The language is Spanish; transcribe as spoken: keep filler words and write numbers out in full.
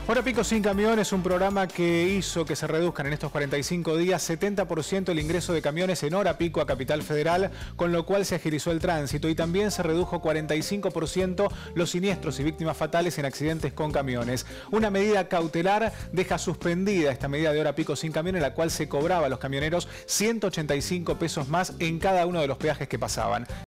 Hora Pico sin Camión es un programa que hizo que se reduzcan en estos cuarenta y cinco días setenta por ciento el ingreso de camiones en hora pico a Capital Federal, con lo cual se agilizó el tránsito y también se redujo cuarenta y cinco por ciento los siniestros y víctimas fatales en accidentes con camiones. Una medida cautelar deja suspendida esta medida de hora pico sin camión, en la cual se cobraba a los camioneros ciento ochenta y cinco pesos más en cada uno de los peajes que pasaban.